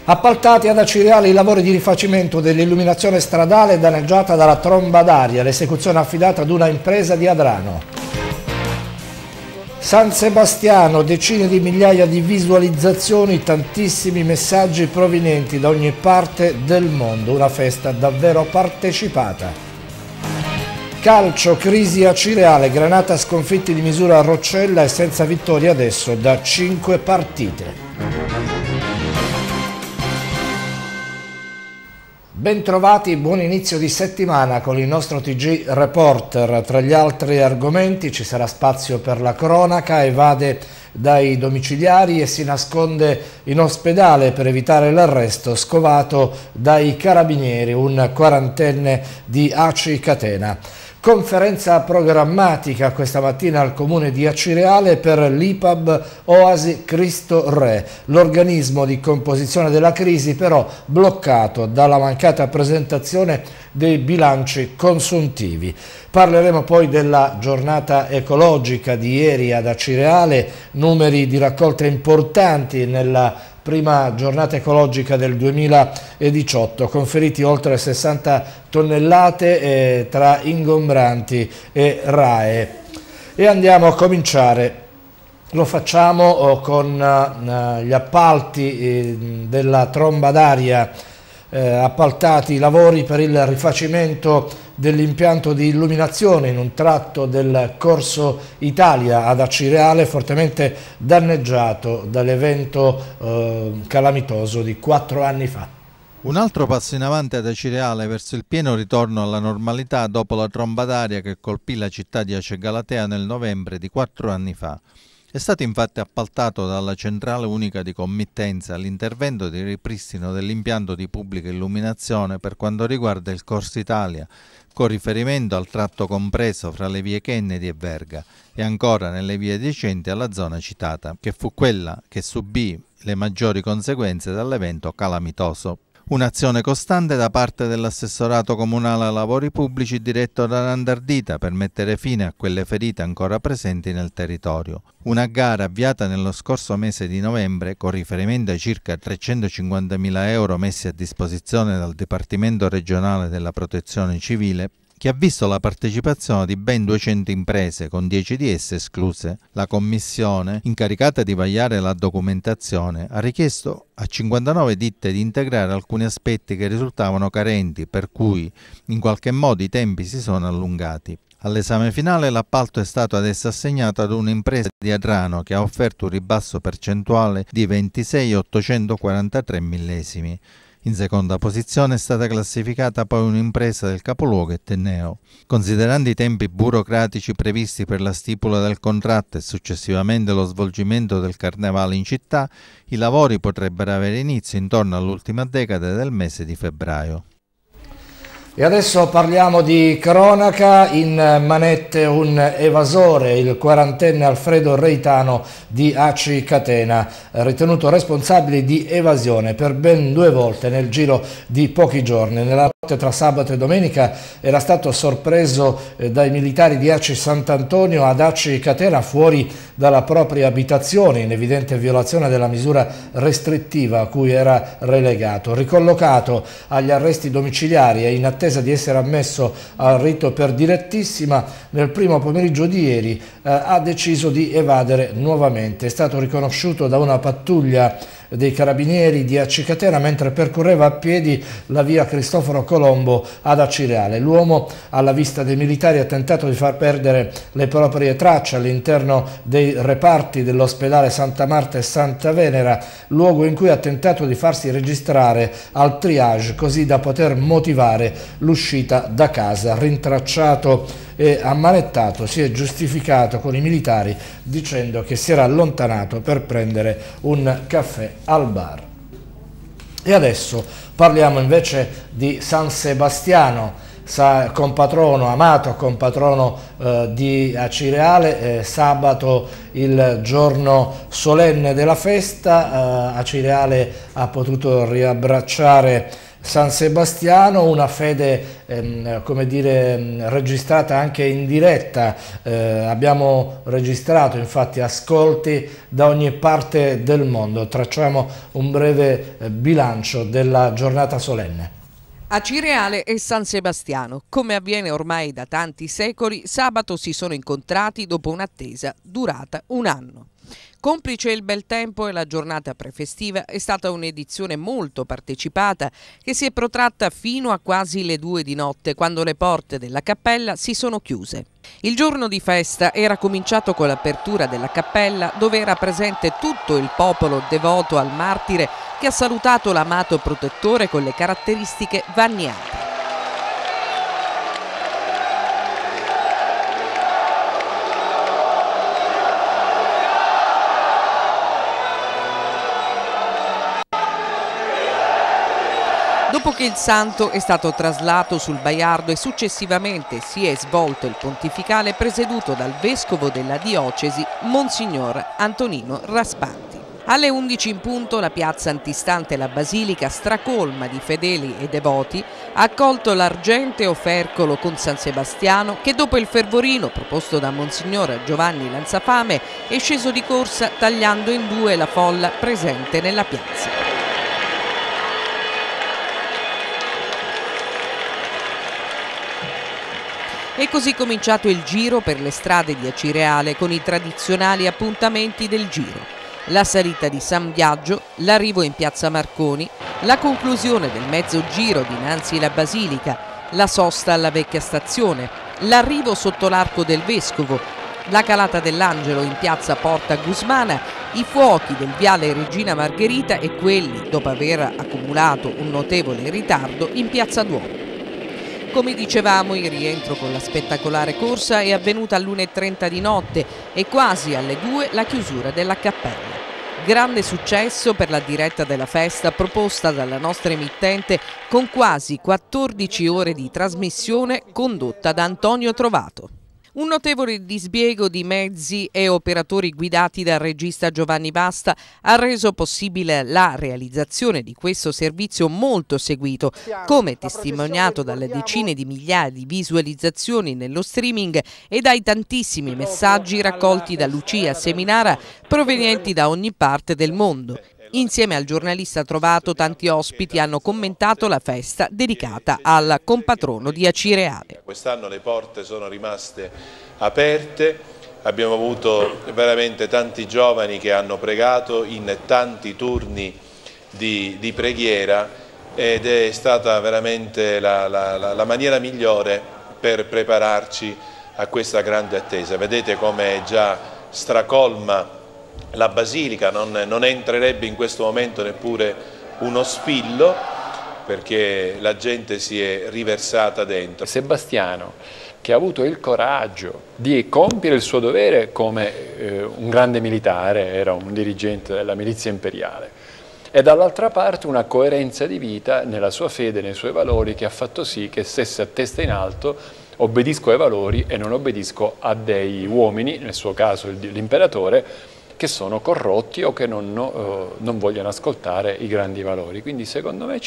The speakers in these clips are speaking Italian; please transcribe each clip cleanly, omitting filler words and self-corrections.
Appaltati ad Acireale i lavori di rifacimento dell'illuminazione stradale danneggiata dalla tromba d'aria, l'esecuzione affidata ad una impresa di Adrano. San Sebastiano, decine di migliaia di visualizzazioni, tantissimi messaggi provenienti da ogni parte del mondo, una festa davvero partecipata. Calcio, crisi Acireale, Granata sconfitti di misura a Roccella e senza vittoria adesso da 5 partite. Bentrovati, buon inizio di settimana con il nostro TG Reporter. Tra gli altri argomenti ci sarà spazio per la cronaca, evade dai domiciliari e si nasconde in ospedale per evitare l'arresto, scovato dai carabinieri, un quarantenne di Aci Catena. Conferenza programmatica questa mattina al comune di Acireale per l'IPAB Oasi Cristo Re, l'organismo di composizione della crisi però bloccato dalla mancata presentazione dei bilanci consuntivi. Parleremo poi della giornata ecologica di ieri ad Acireale, numeri di raccolta importanti nella prima giornata ecologica del 2018, conferiti oltre 60 tonnellate tra ingombranti e RAEE. E andiamo a cominciare. Lo facciamo con gli appalti della tromba d'aria, appaltati i lavori per il rifacimento dell'impianto di illuminazione in un tratto del Corso Italia ad Acireale, fortemente danneggiato dall'evento calamitoso di 4 anni fa. Un altro passo in avanti ad Acireale verso il pieno ritorno alla normalità dopo la tromba d'aria che colpì la città di Ace Galatea nel novembre di 4 anni fa. È stato infatti appaltato dalla Centrale Unica di Committenza l'intervento di ripristino dell'impianto di pubblica illuminazione per quanto riguarda il Corso Italia, con riferimento al tratto compreso fra le vie Kennedy e Verga e ancora nelle vie adiacenti alla zona citata, che fu quella che subì le maggiori conseguenze dall'evento calamitoso. Un'azione costante da parte dell'assessorato comunale ai lavori pubblici diretto da Nandardita per mettere fine a quelle ferite ancora presenti nel territorio. Una gara avviata nello scorso mese di novembre con riferimento ai circa 350.000 euro messi a disposizione dal Dipartimento regionale della Protezione Civile, che ha visto la partecipazione di ben 200 imprese, con 10 di esse escluse. La commissione, incaricata di vagliare la documentazione, ha richiesto a 59 ditte di integrare alcuni aspetti che risultavano carenti, per cui in qualche modo i tempi si sono allungati. All'esame finale l'appalto è stato adesso assegnato ad un'impresa di Adrano che ha offerto un ribasso percentuale di 26.843 millesimi. In seconda posizione è stata classificata poi un'impresa del capoluogo Etneo. Considerando i tempi burocratici previsti per la stipula del contratto e successivamente lo svolgimento del carnevale in città, i lavori potrebbero avere inizio intorno all'ultima decade del mese di febbraio. E adesso parliamo di cronaca. In manette un evasore, il quarantenne Alfredo Reitano di Aci Catena, ritenuto responsabile di evasione per ben 2 volte nel giro di pochi giorni. Nella notte tra sabato e domenica era stato sorpreso dai militari di Aci Sant'Antonio ad Aci Catena fuori dalla propria abitazione, in evidente violazione della misura restrittiva a cui era relegato. Ricollocato agli arresti domiciliari e in attesa di essere ammesso al rito per direttissima, nel primo pomeriggio di ieri ha deciso di evadere nuovamente. È stato riconosciuto da una pattuglia dei carabinieri di Aci Catena mentre percorreva a piedi la via Cristoforo Colombo ad Acireale. L'uomo, alla vista dei militari, ha tentato di far perdere le proprie tracce all'interno dei reparti dell'ospedale Santa Marta e Santa Venera, luogo in cui ha tentato di farsi registrare al triage così da poter motivare l'uscita da casa. Rintracciato e ammanettato, si è giustificato con i militari dicendo che si era allontanato per prendere un caffè al bar. E adesso parliamo invece di San Sebastiano, compatrono, amato compatrono di Acireale. Sabato, il giorno solenne della festa, Acireale ha potuto riabbracciare San Sebastiano, una fede come dire, registrata anche in diretta. Abbiamo registrato infatti ascolti da ogni parte del mondo. Tracciamo un breve bilancio della giornata solenne. Acireale e San Sebastiano, come avviene ormai da tanti secoli, sabato si sono incontrati dopo un'attesa durata un anno. Complice il bel tempo e la giornata prefestiva, è stata un'edizione molto partecipata che si è protratta fino a quasi le 2 di notte, quando le porte della cappella si sono chiuse. Il giorno di festa era cominciato con l'apertura della cappella, dove era presente tutto il popolo devoto al martire che ha salutato l'amato protettore con le caratteristiche vanniate. Dopo che il santo è stato traslato sul Baiardo e successivamente si è svolto il pontificale presieduto dal vescovo della diocesi, Monsignor Antonino Raspanti. Alle 11 in punto la piazza antistante la basilica, stracolma di fedeli e devoti, ha accolto l'argenteo Fercolo con San Sebastiano che dopo il fervorino proposto da Monsignor Giovanni Lanzafame è sceso di corsa tagliando in 2 la folla presente nella piazza. È così cominciato il giro per le strade di Acireale con i tradizionali appuntamenti del giro. La salita di San Biagio, l'arrivo in piazza Marconi, la conclusione del mezzo giro dinanzi alla Basilica, la sosta alla vecchia stazione, l'arrivo sotto l'arco del Vescovo, la calata dell'Angelo in piazza Porta Gusmana, i fuochi del viale Regina Margherita e quelli, dopo aver accumulato un notevole ritardo, in piazza Duomo. Come dicevamo, il rientro con la spettacolare corsa è avvenuta all'1:30 di notte e quasi alle 2 la chiusura della cappella. Grande successo per la diretta della festa proposta dalla nostra emittente con quasi 14 ore di trasmissione condotta da Antonio Trovato. Un notevole disbriego di mezzi e operatori guidati dal regista Giovanni Basta ha reso possibile la realizzazione di questo servizio molto seguito, come testimoniato dalle decine di migliaia di visualizzazioni nello streaming e dai tantissimi messaggi raccolti da Lucia Seminara provenienti da ogni parte del mondo. Insieme al giornalista Trovato, tanti ospiti hanno commentato la festa dedicata al compatrono di Acireale. Quest'anno le porte sono rimaste aperte, abbiamo avuto veramente tanti giovani che hanno pregato in tanti turni di preghiera ed è stata veramente la maniera migliore per prepararci a questa grande attesa. Vedete come è già stracolma la Basilica, non entrerebbe in questo momento neppure uno spillo perché la gente si è riversata dentro. Sebastiano, che ha avuto il coraggio di compiere il suo dovere come un grande militare, era un dirigente della milizia imperiale, e dall'altra parte una coerenza di vita nella sua fede, nei suoi valori, che ha fatto sì che stesse a testa in alto: obbedisco ai valori e non obbedisco a dei uomini, nel suo caso l'imperatore, che sono corrotti o che non vogliono ascoltare i grandi valori. Quindi secondo me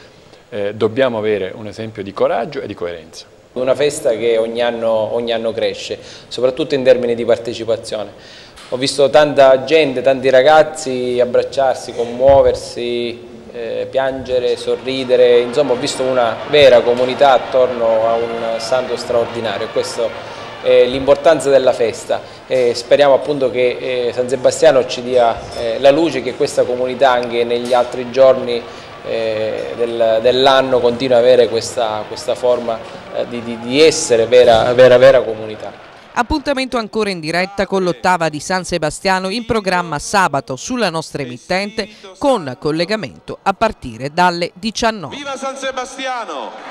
dobbiamo avere un esempio di coraggio e di coerenza. Una festa che ogni anno cresce, soprattutto in termini di partecipazione. Ho visto tanta gente, tanti ragazzi abbracciarsi, commuoversi, piangere, sorridere, insomma ho visto una vera comunità attorno a un santo straordinario. Questo è l'importanza della festa e speriamo appunto che San Sebastiano ci dia la luce che questa comunità anche negli altri giorni dell'anno continua a avere questa forma di essere vera comunità. Appuntamento ancora in diretta con l'ottava di San Sebastiano in programma sabato sulla nostra emittente con collegamento a partire dalle 19. Viva San Sebastiano!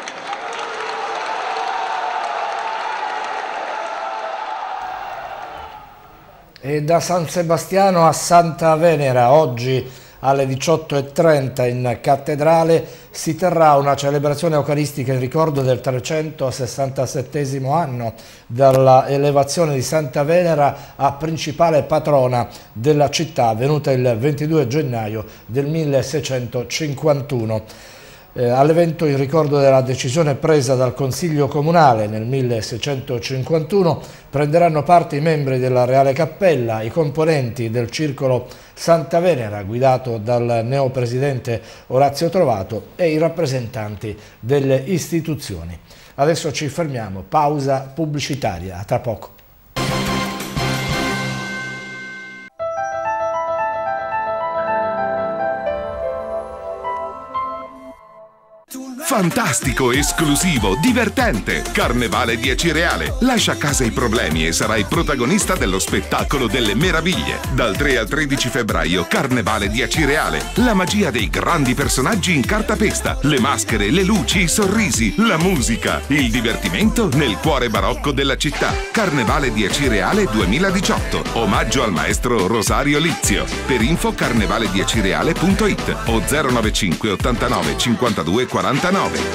E da San Sebastiano a Santa Venera, oggi alle 18:30 in cattedrale si terrà una celebrazione eucaristica in ricordo del 367° anno dalla elevazione di Santa Venera a principale patrona della città, avvenuta il 22 gennaio del 1651. All'evento, in ricordo della decisione presa dal Consiglio Comunale nel 1651, prenderanno parte i membri della Reale Cappella, i componenti del Circolo Santa Venera, guidato dal neopresidente Orazio Trovato, e i rappresentanti delle istituzioni. Adesso ci fermiamo, pausa pubblicitaria, a tra poco. Fantastico, esclusivo, divertente. Carnevale di Acireale. Lascia a casa i problemi e sarai protagonista dello spettacolo delle meraviglie. Dal 3 al 13 febbraio, Carnevale di Acireale. La magia dei grandi personaggi in cartapesta. Le maschere, le luci, i sorrisi, la musica. Il divertimento nel cuore barocco della città. Carnevale di Acireale 2018. Omaggio al maestro Rosario Lizio. Per info carnevalediacireale.it o 095 89 52 49.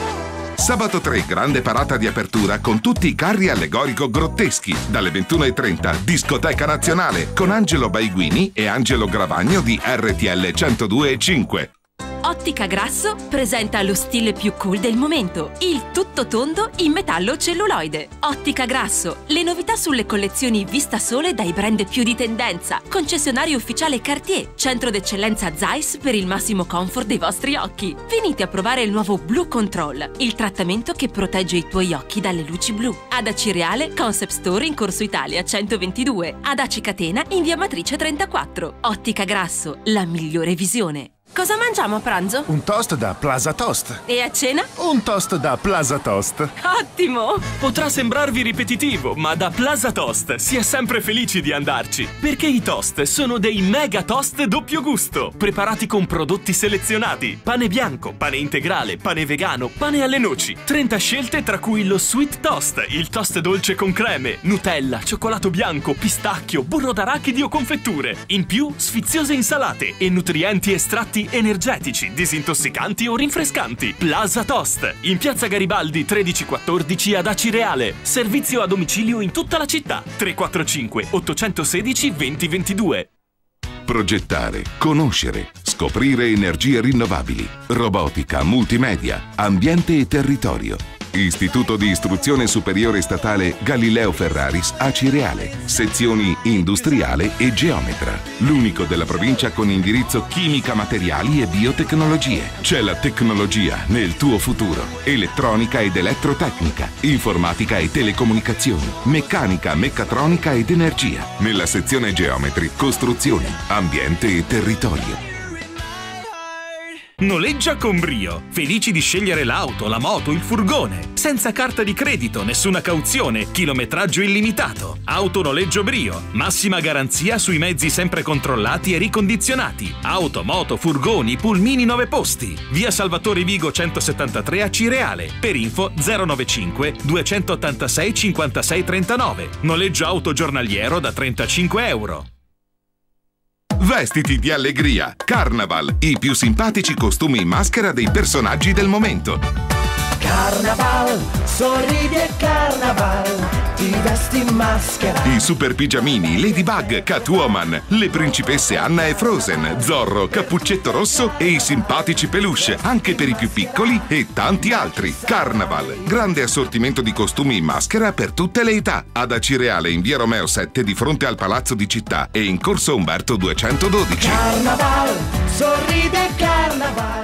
Sabato 3, grande parata di apertura con tutti i carri allegorico-grotteschi. Dalle 21:30, discoteca nazionale con Angelo Baiguini e Angelo Gravagno di RTL 102.5. Ottica Grasso presenta lo stile più cool del momento, il tutto tondo in metallo celluloide. Ottica Grasso, le novità sulle collezioni Vista Sole dai brand più di tendenza. Concessionario ufficiale Cartier, centro d'eccellenza Zeiss per il massimo comfort dei vostri occhi. Venite a provare il nuovo Blue Control, il trattamento che protegge i tuoi occhi dalle luci blu. Ad Acireale, Concept Store in Corso Italia 122. Ad Aci Catena in via Matrice 34. Ottica Grasso, la migliore visione. Cosa mangiamo a pranzo? Un toast da Plaza Toast. E a cena? Un toast da Plaza Toast. Ottimo! Potrà sembrarvi ripetitivo, ma da Plaza Toast si è sempre felici di andarci, perché i toast sono dei mega toast doppio gusto, preparati con prodotti selezionati: pane bianco, pane integrale, pane vegano, pane alle noci. 30 scelte, tra cui lo sweet toast, il toast dolce con creme, Nutella, cioccolato bianco, pistacchio, burro d'arachidi o confetture. In più, sfiziose insalate e nutrienti estratti energetici, disintossicanti o rinfrescanti. Plaza Toast, in piazza Garibaldi 1314 ad Acireale. Servizio a domicilio in tutta la città. 345 816 2022. Progettare, conoscere, scoprire energie rinnovabili, robotica, multimedia, ambiente e territorio. Istituto di Istruzione Superiore Statale Galileo Ferraris Acireale, sezioni industriale e geometra. L'unico della provincia con indirizzo chimica, materiali e biotecnologie. C'è la tecnologia nel tuo futuro. Elettronica ed elettrotecnica, informatica e telecomunicazioni, meccanica, meccatronica ed energia. Nella sezione geometri, costruzioni, ambiente e territorio. Noleggia con brio. Felici di scegliere l'auto, la moto, il furgone. Senza carta di credito, nessuna cauzione, chilometraggio illimitato. Autonoleggio Brio. Massima garanzia sui mezzi sempre controllati e ricondizionati. Auto, moto, furgoni, pulmini 9 posti. Via Salvatore Vigo 173 a Cireale. Per info 095 286 56 39. Noleggio auto giornaliero da 35 euro. Vestiti di allegria. Carnaval, i più simpatici costumi in maschera dei personaggi del momento. Carnaval, sorridi e Carnaval, ti vesti in maschera. I super pigiamini, Ladybug, Catwoman, le principesse Anna e Frozen, Zorro, Cappuccetto Rosso e i simpatici peluche, anche per i più piccoli e tanti altri. Carnaval, grande assortimento di costumi in maschera per tutte le età. Ad Acireale in via Romeo 7 di fronte al Palazzo di Città e in corso Umberto 212. Carnaval, sorride e Carnaval.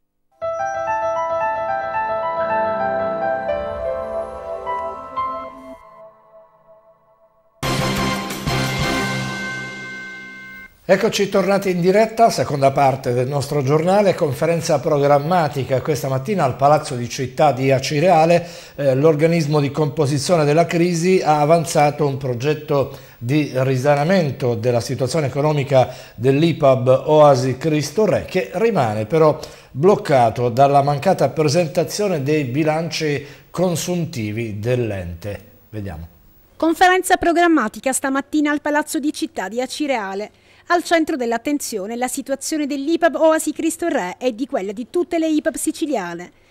Eccoci tornati in diretta, seconda parte del nostro giornale, conferenza programmatica questa mattina al Palazzo di Città di Acireale. L'organismo di composizione della crisi ha avanzato un progetto di risanamento della situazione economica dell'IPAB Oasi Cristo Re, che rimane però bloccato dalla mancata presentazione dei bilanci consuntivi dell'ente. Vediamo. Conferenza programmatica stamattina al Palazzo di Città di Acireale. Al centro dell'attenzione la situazione dell'IPAB Oasi Cristo Re e di quella di tutte le IPAB siciliane.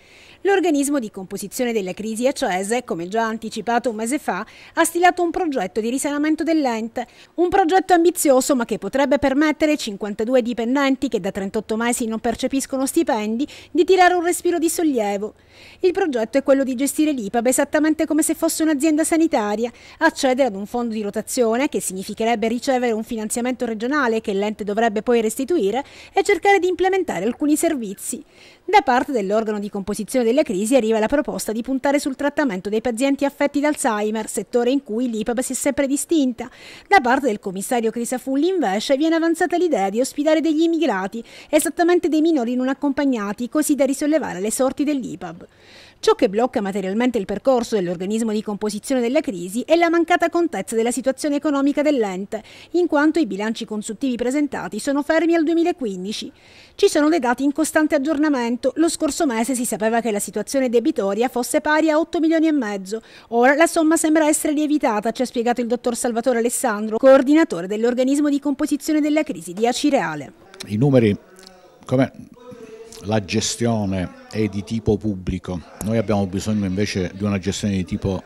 L'organismo di composizione della crisi ACESE, come già anticipato un mese fa, ha stilato un progetto di risanamento dell'ente. Un progetto ambizioso ma che potrebbe permettere ai 52 dipendenti che da 38 mesi non percepiscono stipendi di tirare un respiro di sollievo. Il progetto è quello di gestire l'IPAB esattamente come se fosse un'azienda sanitaria, accedere ad un fondo di rotazione, che significherebbe ricevere un finanziamento regionale che l'ente dovrebbe poi restituire, e cercare di implementare alcuni servizi. Da parte dell'organo di composizione della crisi arriva la proposta di puntare sul trattamento dei pazienti affetti da Alzheimer, settore in cui l'IPAB si è sempre distinta. Da parte del commissario Crisafulli, invece, viene avanzata l'idea di ospitare degli immigrati, esattamente dei minori non accompagnati, così da risollevare le sorti dell'IPAB. Ciò che blocca materialmente il percorso dell'organismo di composizione della crisi è la mancata contezza della situazione economica dell'ente, in quanto i bilanci consuntivi presentati sono fermi al 2015. Ci sono dei dati in costante aggiornamento. Lo scorso mese si sapeva che la situazione debitoria fosse pari a 8 milioni e mezzo. Ora la somma sembra essere lievitata, ci ha spiegato il dottor Salvatore Alessandro, coordinatore dell'organismo di composizione della crisi di Acireale. I numeri, come la gestione è di tipo pubblico, noi abbiamo bisogno invece di una gestione di tipo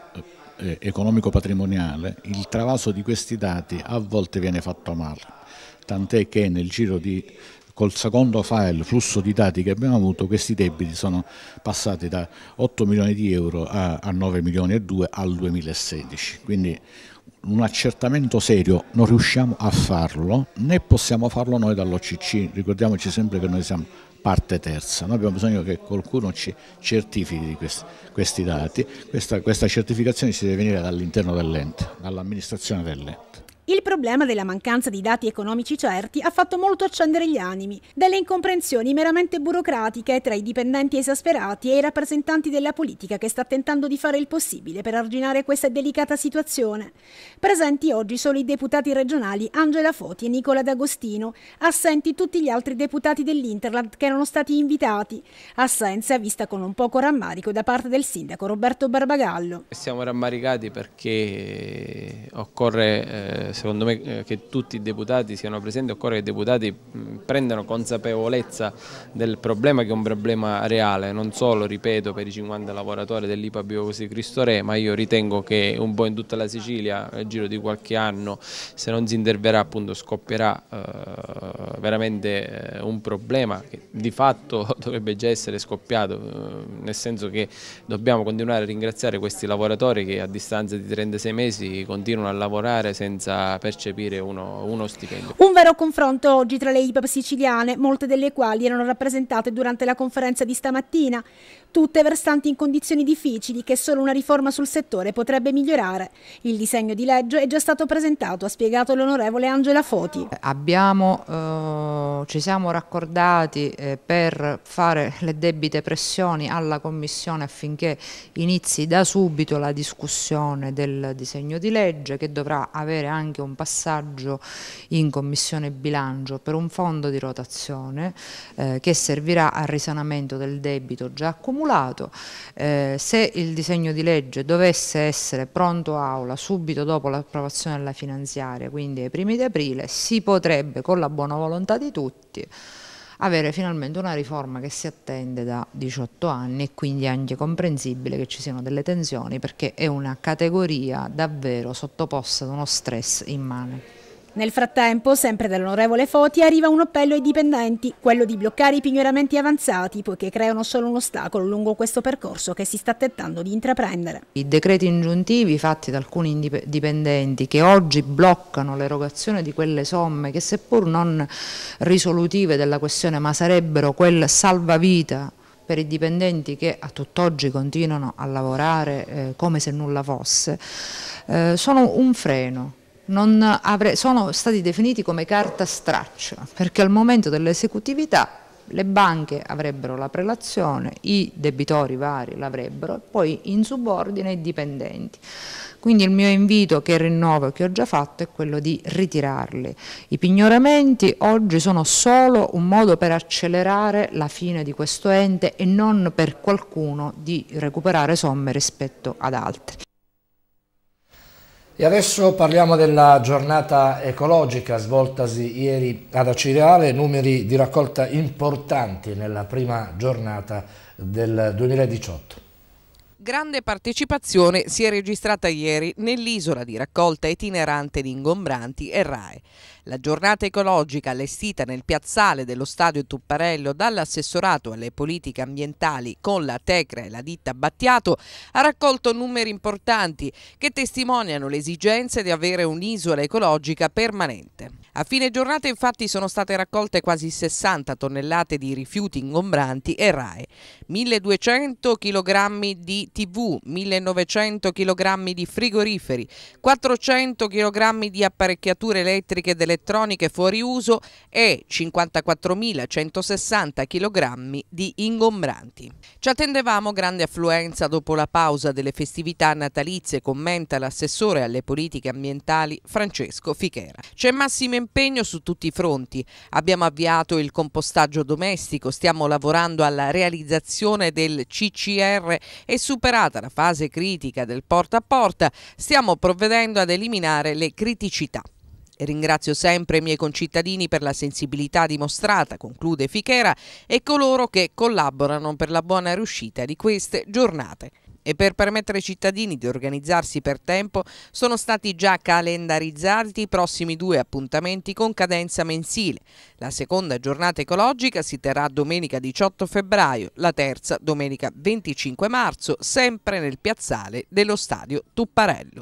economico-patrimoniale. Il travaso di questi dati a volte viene fatto male, tant'è che nel giro col secondo file flusso di dati che abbiamo avuto, questi debiti sono passati da 8 milioni di euro a 9 milioni e 2 al 2016, quindi un accertamento serio non riusciamo a farlo, né possiamo farlo noi dall'OCC. Ricordiamoci sempre che noi siamo parte terza, noi abbiamo bisogno che qualcuno ci certifichi di questi dati. Questa certificazione si deve venire dall'interno dell'ente, dall'amministrazione dell'ente. Il problema della mancanza di dati economici certi ha fatto molto accendere gli animi, delle incomprensioni meramente burocratiche tra i dipendenti esasperati e i rappresentanti della politica che sta tentando di fare il possibile per arginare questa delicata situazione. Presenti oggi solo i deputati regionali Angela Foti e Nicola D'Agostino, assenti tutti gli altri deputati dell'Interland che erano stati invitati, assenza vista con un poco rammarico da parte del sindaco Roberto Barbagallo. Siamo rammaricati perché occorre secondo me che tutti i deputati siano presenti, occorre che i deputati prendano consapevolezza del problema, che è un problema reale, non solo, ripeto, per i 50 lavoratori dell'IPA Biocosi Cristo Re, ma io ritengo che un po' in tutta la Sicilia nel giro di qualche anno, se non si interverrà, appunto scoppierà veramente un problema che di fatto dovrebbe già essere scoppiato, nel senso che dobbiamo continuare a ringraziare questi lavoratori che a distanza di 36 mesi continuano a lavorare senza percepire uno stipendio. Un vero confronto oggi tra le IPAB siciliane, molte delle quali erano rappresentate durante la conferenza di stamattina, tutte versanti in condizioni difficili che solo una riforma sul settore potrebbe migliorare. Il disegno di legge è già stato presentato, ha spiegato l'onorevole Angela Foti. Ci siamo raccordati per fare le debite pressioni alla Commissione affinché inizi da subito la discussione del disegno di legge, che dovrà avere anche un passaggio in Commissione Bilancio per un fondo di rotazione che servirà al risanamento del debito già accumulato. Se il disegno di legge dovesse essere pronto aula subito dopo l'approvazione della finanziaria, quindi ai primi di aprile, si potrebbe, con la buona volontà di tutti, avere finalmente una riforma che si attende da 18 anni, e quindi è anche comprensibile che ci siano delle tensioni, perché è una categoria davvero sottoposta ad uno stress immane. Nel frattempo, sempre dall'onorevole Foti, arriva un appello ai dipendenti, quello di bloccare i pignoramenti avanzati, poiché creano solo un ostacolo lungo questo percorso che si sta tentando di intraprendere. I decreti ingiuntivi fatti da alcuni dipendenti che oggi bloccano l'erogazione di quelle somme che, seppur non risolutive della questione, ma sarebbero quel salvavita per i dipendenti che a tutt'oggi continuano a lavorare come se nulla fosse, sono un freno. Sono stati definiti come carta straccia, perché al momento dell'esecutività le banche avrebbero la prelazione, i debitori vari l'avrebbero, e poi in subordine i dipendenti. Quindi il mio invito, che rinnovo e che ho già fatto, è quello di ritirarli. I pignoramenti oggi sono solo un modo per accelerare la fine di questo ente e non per qualcuno di recuperare somme rispetto ad altri. E adesso parliamo della giornata ecologica svoltasi ieri ad Acireale, numeri di raccolta importanti nella prima giornata del 2018. Grande partecipazione si è registrata ieri nell'isola di raccolta itinerante di ingombranti e RAE. La giornata ecologica allestita nel piazzale dello Stadio Tupparello dall'assessorato alle politiche ambientali con la Tecra e la ditta Battiato ha raccolto numeri importanti che testimoniano l'esigenza di avere un'isola ecologica permanente. A fine giornata infatti sono state raccolte quasi 60 tonnellate di rifiuti ingombranti e RAE, 1200 kg di TV, 1900 kg di frigoriferi, 400 kg di apparecchiature elettriche ed elettroniche fuori uso e 54.160 kg di ingombranti. Ci attendevamo grande affluenza dopo la pausa delle festività natalizie, commenta l'assessore alle politiche ambientali Francesco Fichera. C'è massimo impegno su tutti i fronti. Abbiamo avviato il compostaggio domestico, stiamo lavorando alla realizzazione del CCR e superata la fase critica del porta a porta, stiamo provvedendo ad eliminare le criticità. Ringrazio sempre i miei concittadini per la sensibilità dimostrata, conclude Fichera, e coloro che collaborano per la buona riuscita di queste giornate. E per permettere ai cittadini di organizzarsi per tempo sono stati già calendarizzati i prossimi 2 appuntamenti con cadenza mensile. La seconda giornata ecologica si terrà domenica 18 febbraio, la terza domenica 25 marzo, sempre nel piazzale dello Stadio Tupparello.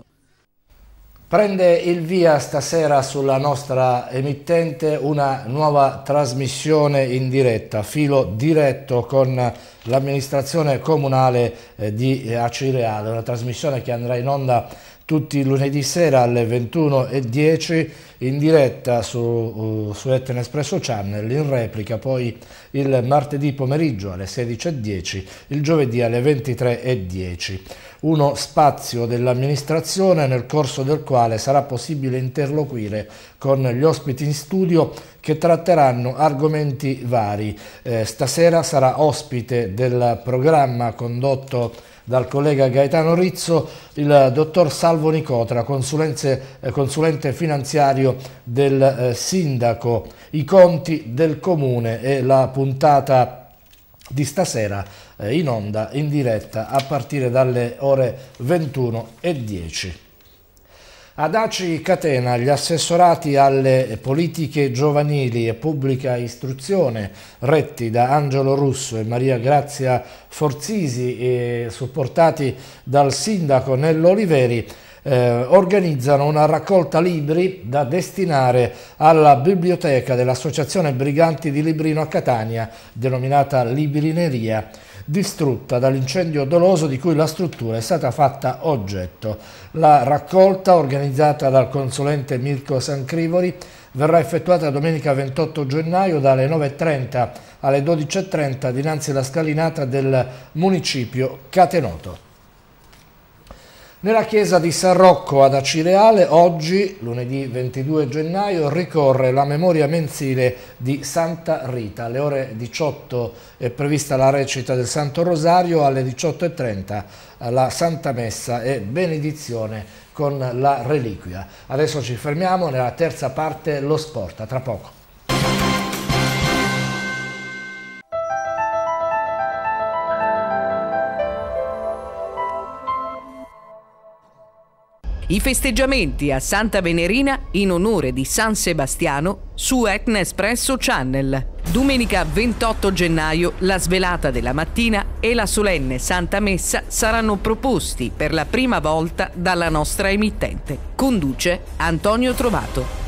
Prende il via stasera sulla nostra emittente una nuova trasmissione in diretta, filo diretto con l'amministrazione comunale di Acireale, una trasmissione che andrà in onda tutti i lunedì sera alle 21:10 in diretta su Etna Espresso Channel, in replica poi il martedì pomeriggio alle 16:10, il giovedì alle 23:10. Uno spazio dell'amministrazione nel corso del quale sarà possibile interloquire con gli ospiti in studio che tratteranno argomenti vari. Stasera sarà ospite del programma condotto dal collega Gaetano Rizzo il dottor Salvo Nicotra, consulente finanziario del sindaco. I conti del comune e la puntata di stasera in onda in diretta a partire dalle ore 21:10. Ad Aci Catena gli assessorati alle politiche giovanili e pubblica istruzione retti da Angelo Russo e Maria Grazia Forzisi e supportati dal sindaco Nello Oliveri organizzano una raccolta libri da destinare alla biblioteca dell'Associazione Briganti di Librino a Catania, denominata Librineria, distrutta dall'incendio doloso di cui la struttura è stata fatta oggetto. La raccolta, organizzata dal consulente Mirko Sancrivori, verrà effettuata domenica 28 gennaio dalle 9:30 alle 12:30 dinanzi alla scalinata del municipio catenoto. Nella chiesa di San Rocco ad Acireale oggi, lunedì 22 gennaio, ricorre la memoria mensile di Santa Rita. Alle ore 18 è prevista la recita del Santo Rosario, alle 18:30 la Santa Messa e benedizione con la reliquia. Adesso ci fermiamo, nella terza parte lo sport, a tra poco. I festeggiamenti a Santa Venerina in onore di San Sebastiano su Etna Espresso Channel. Domenica 28 gennaio la svelata della mattina e la solenne Santa Messa saranno proposti per la prima volta dalla nostra emittente. Conduce Antonio Trovato.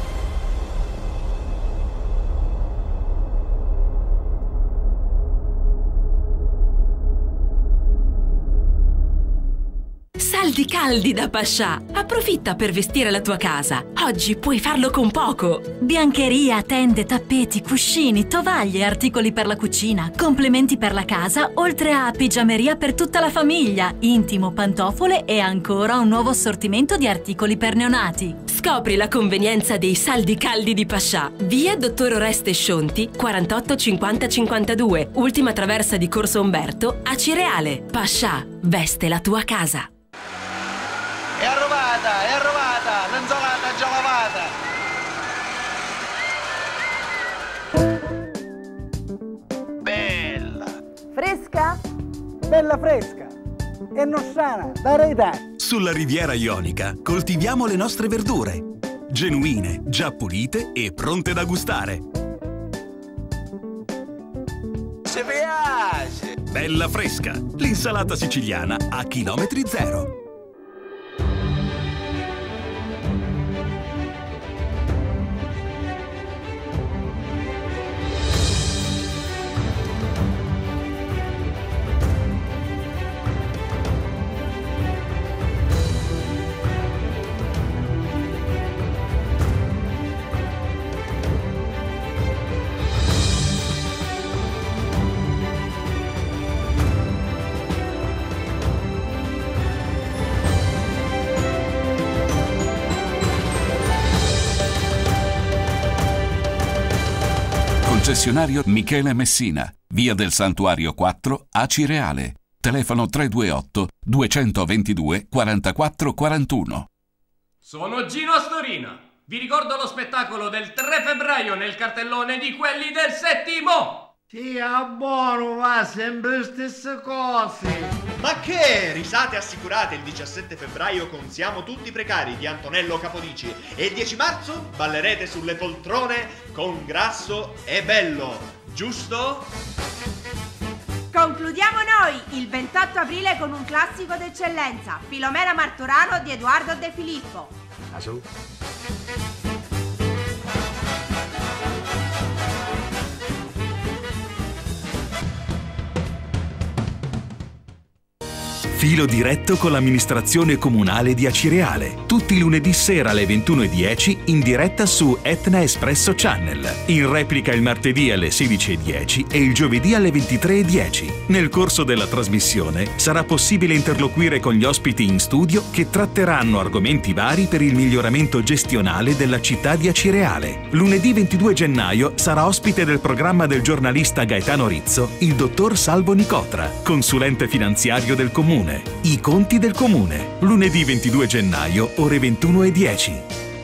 Saldi caldi da Pascià. Approfitta per vestire la tua casa. Oggi puoi farlo con poco. Biancheria, tende, tappeti, cuscini, tovaglie, articoli per la cucina, complementi per la casa, oltre a pigiameria per tutta la famiglia, intimo, pantofole e ancora un nuovo assortimento di articoli per neonati. Scopri la convenienza dei saldi caldi di Pascià. Via Dottor Oreste Scionti, 48 50 52, ultima traversa di Corso Umberto, Acireale. Pascià, veste la tua casa. È arrovata, è arrovata! Fresca? Bella fresca e nostrana da Reità. Sulla Riviera Ionica coltiviamo le nostre verdure, genuine, già pulite e pronte da gustare. Ci piace! Bella fresca, l'insalata siciliana a chilometri zero. Concessionario Michele Messina, via del Santuario 4, Acireale. Telefono 328 222 44 41. Sono Gino Astorina. Vi ricordo lo spettacolo del 3 febbraio nel cartellone di quelli del settimo. Sì, a buono, va, sempre le stesse cose. Ma che? Risate assicurate il 17 febbraio con Siamo tutti precari di Antonello Capodici e il 10 marzo ballerete sulle poltrone con Grasso e Bello, giusto? Concludiamo noi il 28 aprile con un classico d'eccellenza, Filomena Marturano di Edoardo De Filippo. Filo diretto con l'amministrazione comunale di Acireale. Tutti i lunedì sera alle 21:10 in diretta su Etna Espresso Channel. In replica il martedì alle 16:10 e il giovedì alle 23:10. Nel corso della trasmissione sarà possibile interloquire con gli ospiti in studio che tratteranno argomenti vari per il miglioramento gestionale della città di Acireale. Lunedì 22 gennaio sarà ospite del programma del giornalista Gaetano Rizzo il dottor Salvo Nicotra, consulente finanziario del comune. I conti del comune. Lunedì 22 gennaio, ore 21:10.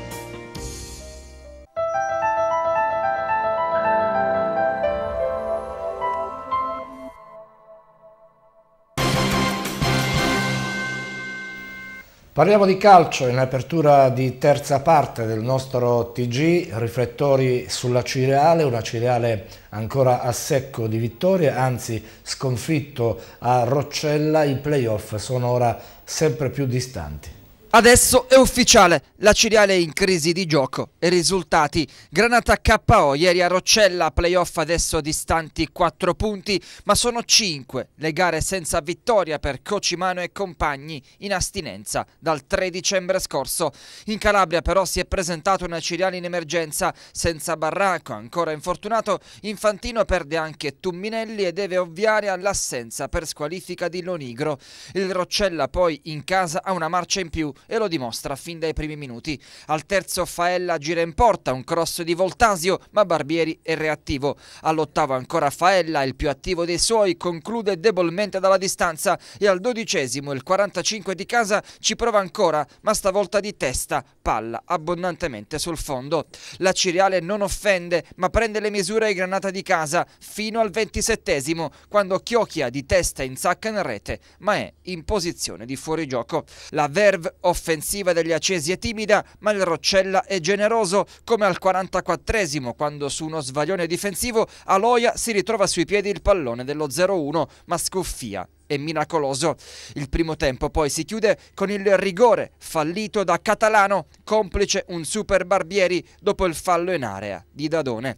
Parliamo di calcio in apertura di terza parte del nostro TG, riflettori sulla Acireale, una Acireale ancora a secco di vittorie, anzi sconfitto a Roccella. I playoff sono ora sempre più distanti. Adesso è ufficiale, l'Acireale è in crisi di gioco e risultati. Granata KO ieri a Roccella, playoff adesso distanti 4 punti, ma sono 5 le gare senza vittoria per Cocimano e compagni in astinenza dal 3 dicembre scorso. In Calabria però si è presentato un Acireale in emergenza, senza Barranco, ancora infortunato. Infantino perde anche Tumminelli e deve ovviare all'assenza per squalifica di Lonigro. Il Roccella poi in casa ha una marcia in più e lo dimostra fin dai primi minuti. Al terzo Faella gira in porta, un cross di Voltasio, ma Barbieri è reattivo. All'ottavo ancora Faella, il più attivo dei suoi, conclude debolmente dalla distanza e al 12esimo il 45 di casa ci prova ancora, ma stavolta di testa, palla abbondantemente sul fondo. L'Acireale non offende, ma prende le misure ai Granata di casa fino al 27esimo, quando Chiocchia di testa insacca in rete, ma è in posizione di fuorigioco. La verve offensiva degli accesi è timida, ma il Roccella è generoso, come al 44esimo, quando su uno sbaglione difensivo Aloia si ritrova sui piedi il pallone dello 0-1, ma scuffia. È miracoloso. Il primo tempo poi si chiude con il rigore fallito da Catalano, complice un super Barbieri dopo il fallo in area di Dadone.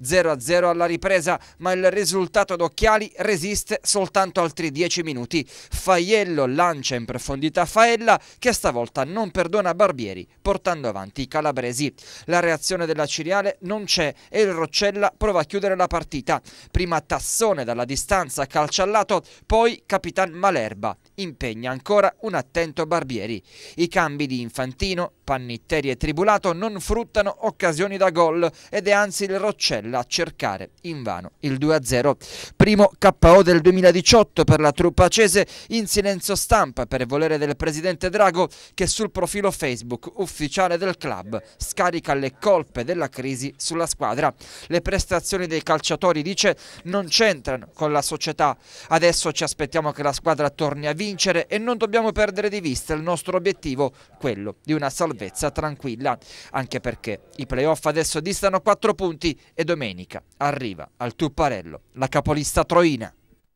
0-0 alla ripresa, ma il risultato d'Occhiali resiste soltanto altri 10 minuti. Faiello lancia in profondità Faella, che stavolta non perdona Barbieri, portando avanti i calabresi. La reazione dell'Acireale non c'è e il Roccella prova a chiudere la partita. Prima Tassone dalla distanza calcia al lato, poi Capitan Malerba impegna ancora un attento Barbieri. I cambi di Infantino, Pannitteri e Tribulato non fruttano occasioni da gol ed è anzi il Roccella a cercare invano il 2-0. Primo KO del 2018 per la truppa acese, in silenzio stampa per volere del presidente Drago, che sul profilo Facebook ufficiale del club scarica le colpe della crisi sulla squadra. Le prestazioni dei calciatori, dice, non c'entrano con la società. Adesso ci aspettiamo che la squadra torni a vincere e non dobbiamo perdere di vista il nostro obiettivo, quello di una salvezza tranquilla, anche perché i playoff adesso distano 4 punti e domenica arriva al Tupparello la capolista troina.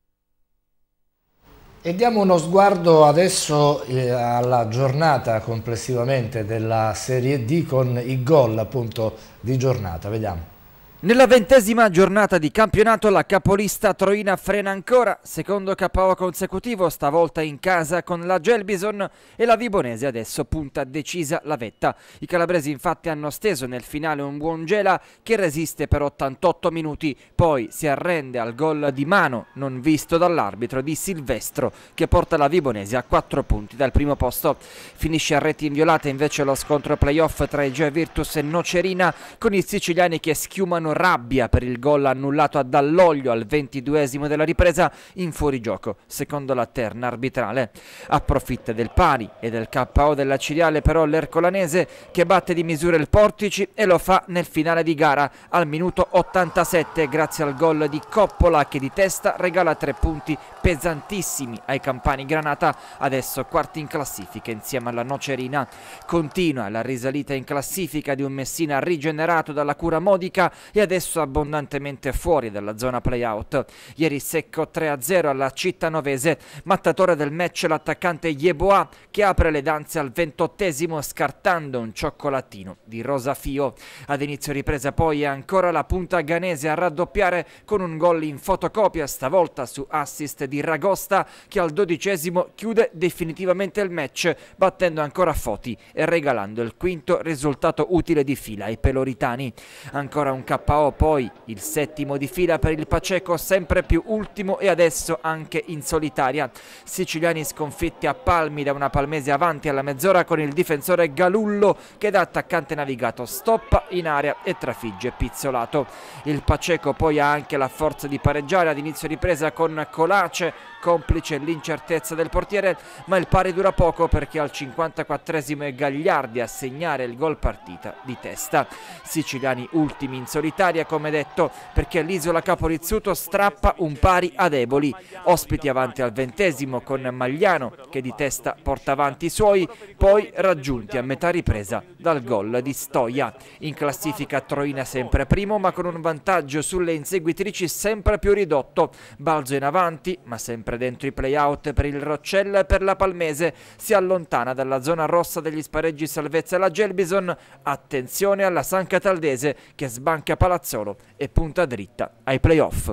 E diamo uno sguardo adesso alla giornata complessivamente della Serie D con i gol appunto di giornata, vediamo. Nella 20ª giornata di campionato la capolista troina frena ancora, secondo KO consecutivo, stavolta in casa con la Gelbison, e la Vibonese adesso punta decisa la vetta. I calabresi infatti hanno steso nel finale un buon Gela che resiste per 88 minuti, poi si arrende al gol di mano non visto dall'arbitro di Silvestro che porta la Vibonese a 4 punti dal primo posto. Finisce a reti inviolate invece lo scontro playoff tra Egea Virtus e Nocerina, con i siciliani che schiumano rabbia per il gol annullato a Dall'Oglio al 22esimo della ripresa in fuorigioco, secondo la terna arbitrale. Approfitta del pari e del KO della Ciriale però l'ercolanese, che batte di misura il Portici e lo fa nel finale di gara al minuto 87 grazie al gol di Coppola, che di testa regala 3 punti pesantissimi ai campani Granata, adesso quarti in classifica insieme alla Nocerina. Continua la risalita in classifica di un Messina rigenerato dalla cura modica e adesso abbondantemente fuori dalla zona play-out. Ieri secco 3-0 alla Cittanovese, mattatore del match l'attaccante Yeboah, che apre le danze al 28esimo scartando un cioccolatino di Rosafio. Ad inizio ripresa poi è ancora la punta ganese a raddoppiare con un gol in fotocopia, stavolta su assist di Ragosta, che al 12esimo chiude definitivamente il match, battendo ancora Foti e regalando il quinto risultato utile di fila ai peloritani. Ancora un KO poi, il 7° di fila per il Paceco, sempre più ultimo e adesso anche in solitaria. Siciliani sconfitti a palmi da una Palmese avanti alla mezz'ora con il difensore Galullo che da attaccante navigato stoppa in area e trafigge Pizzolato. Il Paceco poi ha anche la forza di pareggiare ad inizio ripresa con Colace, complice l'incertezza del portiere, ma il pari dura poco perché al 54esimo è Gagliardi a segnare il gol partita di testa. Siciliani ultimi in solitaria, come detto, perché l'Isola Caporizzuto strappa un pari a Eboli. Ospiti avanti al 20esimo con Magliano che di testa porta avanti i suoi, poi raggiunti a metà ripresa dal gol di Stoia. In classifica Troina sempre primo, ma con un vantaggio sulle inseguitrici sempre più ridotto. Balzo in avanti, ma sempre dentro i play-out per il Roccella e per la Palmese. Si allontana dalla zona rossa degli spareggi salvezza la Gelbison. Attenzione alla San Cataldese che sbanca Palazzolo e punta dritta ai play-off.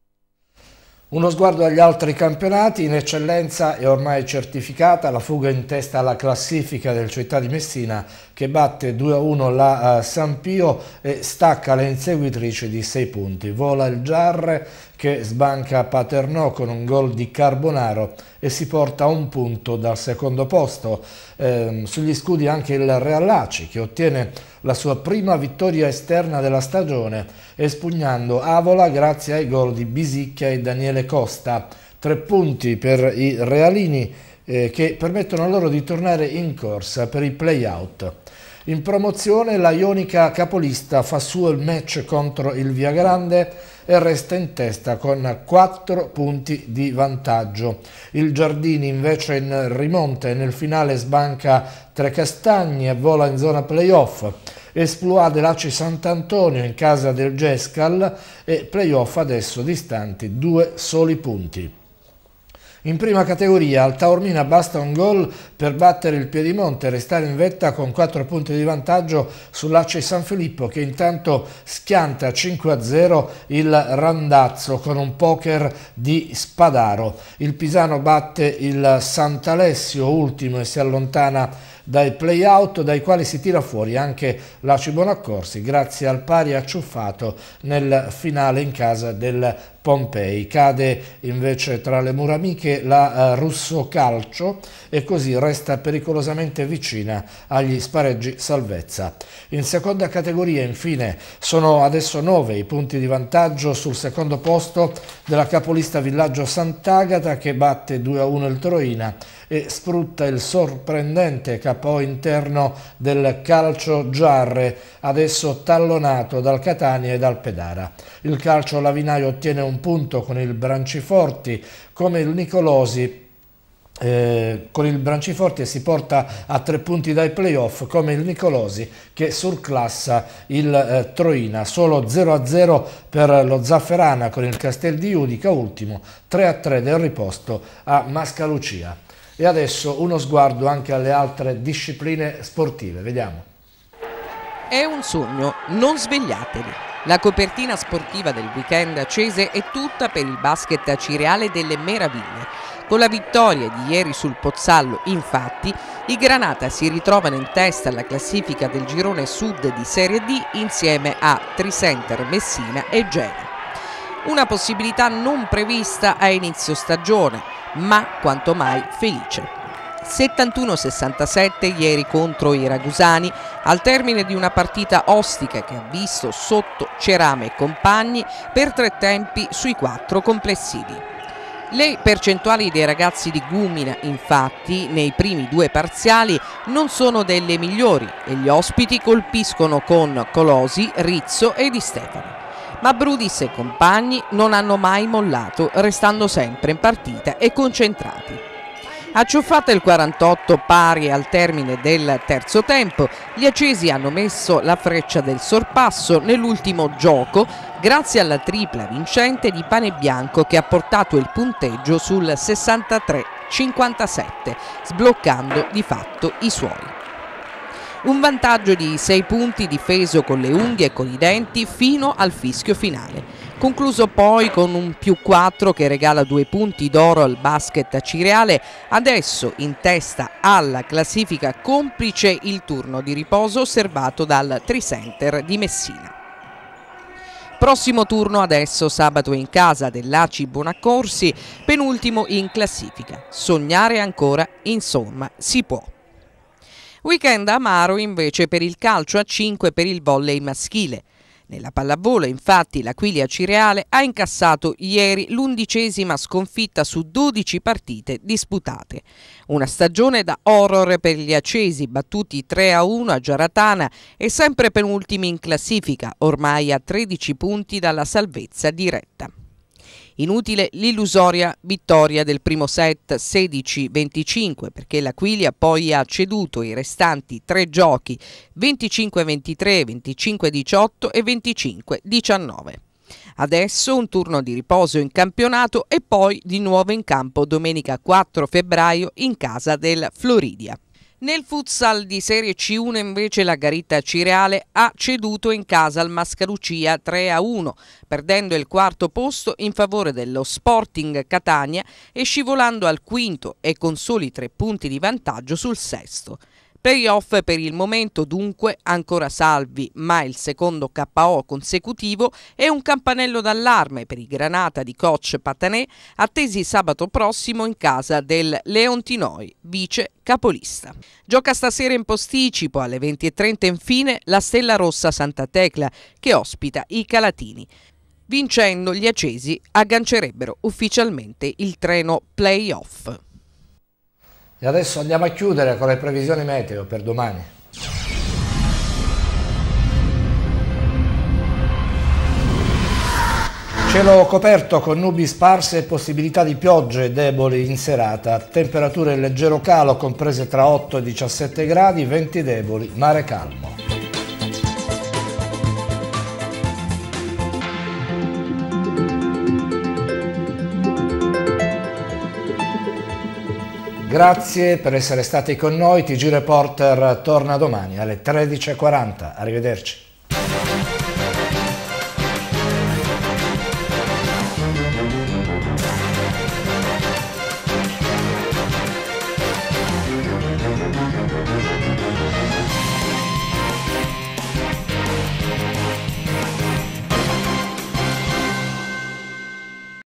Uno sguardo agli altri campionati. In eccellenza è ormai certificata la fuga in testa alla classifica del Città di Messina, che batte 2-1 la San Pio e stacca le inseguitrici di 6 punti. Vola il Giarre che sbanca Paternò con un gol di Carbonaro e si porta a 1 punto dal secondo posto. Sugli scudi anche il Real Laci, che ottiene la sua prima vittoria esterna della stagione, espugnando Avola grazie ai gol di Bisicchia e Daniele Costa. 3 punti per i realini che permettono loro di tornare in corsa per i play-out. In promozione la Ionica capolista fa suo il match contro il Viagrande e resta in testa con 4 punti di vantaggio. Il Giardini invece in rimonta e nel finale sbanca Trecastagni e vola in zona playoff. Esploit dell'Aci Sant'Antonio in casa del Gescal e playoff adesso distanti 2 soli punti. In prima categoria al Taormina basta un gol per battere il Piedimonte e restare in vetta con 4 punti di vantaggio sull'Aci San Filippo, che intanto schianta 5-0 il Randazzo con un poker di Spadaro. Il Pisano batte il Sant'Alessio ultimo e si allontana dai play-out, dai quali si tira fuori anche l'Aci Bonaccorsi grazie al pari acciuffato nel finale in casa del Pompei. Cade invece tra le mura amiche la Russo Calcio e così resta pericolosamente vicina agli spareggi salvezza. In seconda categoria infine sono adesso 9 i punti di vantaggio sul secondo posto della capolista Villaggio Sant'Agata, che batte 2-1 il Troina e sfrutta il sorprendente KO interno del Calcio Giarre, adesso tallonato dal Catania e dal Pedara. Il Calcio Lavinaio ottiene un punto con il Branciforti, come il Nicolosi con il Branciforti si porta a 3 punti dai playoff, come il Nicolosi che surclassa il Troina. Solo 0-0 per lo Zafferana con il Castel di Judica, ultimo 3-3 del riposto a Mascalucia. E adesso uno sguardo anche alle altre discipline sportive, vediamo. È un sogno, non svegliatevi. La copertina sportiva del weekend accese è tutta per il basket Acireale delle Meraviglie. Con la vittoria di ieri sul Pozzallo, infatti, i Granata si ritrovano in testa alla classifica del girone sud di Serie D insieme a Tricenter, Messina e Gela. Una possibilità non prevista a inizio stagione, ma quanto mai felice. 71-67 ieri contro i ragusani, al termine di una partita ostica che ha visto sotto Cerame e compagni per 3 tempi sui 4 complessivi. Le percentuali dei ragazzi di Gumina, infatti, nei primi 2 parziali non sono delle migliori e gli ospiti colpiscono con Colosi, Rizzo e Di Stefano. Ma Brudis e compagni non hanno mai mollato, restando sempre in partita e concentrati. Acciuffata il 48 pari al termine del terzo tempo, gli accesi hanno messo la freccia del sorpasso nell'ultimo gioco grazie alla tripla vincente di Panebianco, che ha portato il punteggio sul 63-57, sbloccando di fatto i suoi. Un vantaggio di 6 punti difeso con le unghie e con i denti fino al fischio finale, concluso poi con un +4 che regala 2 punti d'oro al basket Acireale, adesso in testa alla classifica, complice il turno di riposo osservato dal Tricenter di Messina. Prossimo turno adesso sabato in casa dell'Aci Bonaccorsi, penultimo in classifica. Sognare ancora, insomma, si può. Weekend amaro invece per il calcio a 5 per il volley maschile. Nella pallavolo, infatti, l'Aquilia Acireale ha incassato ieri l'11ª sconfitta su 12 partite disputate. Una stagione da horror per gli accesi, battuti 3-1 a Giaratana e sempre penultimi in classifica, ormai a 13 punti dalla salvezza diretta. Inutile l'illusoria vittoria del primo set 16-25, perché l'Aquilia poi ha ceduto i restanti 3 giochi 25-23, 25-18 e 25-19. Adesso un turno di riposo in campionato e poi di nuovo in campo domenica 4 febbraio in casa del Floridia. Nel futsal di Serie C1 invece la Garita Acireale ha ceduto in casa al Mascalucia 3-1, perdendo il 4º posto in favore dello Sporting Catania e scivolando al 5º e con soli 3 punti di vantaggio sul 6º. Playoff per il momento dunque ancora salvi, ma il secondo KO consecutivo è un campanello d'allarme per i Granata di coach Patanè, attesi sabato prossimo in casa del Leontinoi, vice capolista. Gioca stasera in posticipo alle 20:30 infine la Stella Rossa Santa Tecla, che ospita i Calatini. Vincendo, gli accesi aggancerebbero ufficialmente il treno playoff. E adesso andiamo a chiudere con le previsioni meteo per domani. Cielo coperto con nubi sparse e possibilità di piogge deboli in serata, temperature in leggero calo comprese tra 8 e 17 gradi, venti deboli, mare calmo. Grazie per essere stati con noi, TG Reporter torna domani alle 13:40, arrivederci.